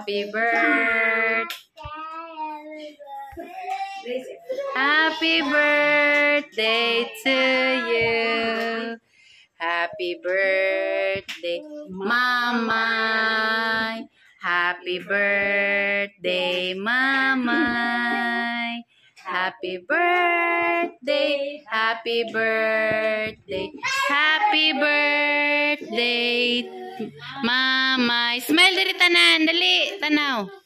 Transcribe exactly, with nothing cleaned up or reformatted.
Happy birthday. Happy birthday to you. Happy birthday, Mama. Happy birthday, Mama. Happy birthday, happy birthday, happy birthday, Mama. Smile dari tanan, dali, tanaw.